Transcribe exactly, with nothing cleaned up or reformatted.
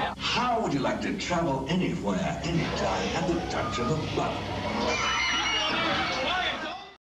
How would you like to travel anywhere, anytime, at the touch of a button?